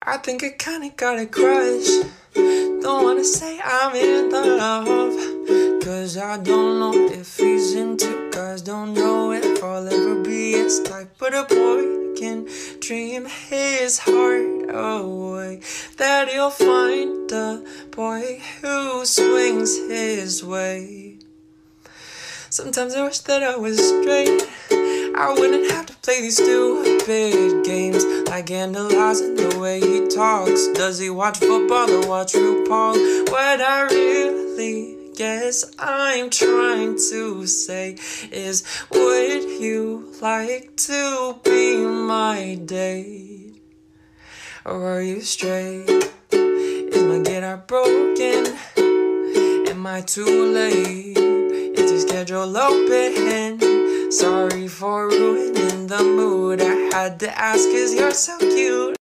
I think I kinda got a crush. Don't wanna say I'm in love, cause I don't know if he's into girls. Don't know if I'll ever be his type, but a boy can dream his heart away, that he'll find a boy who swings his way. Sometimes I wish that I was straight. I wouldn't have to play these stupid games, like analyzing the way he talks. Does he watch football or watch RuPaul? What I really guess I'm trying to say is, would you like to be my date? Or are you straight? Is my guitar broken? Am I too late? Is your schedule open? Sorry for ruining the mood. I had to ask 'cause you're so cute.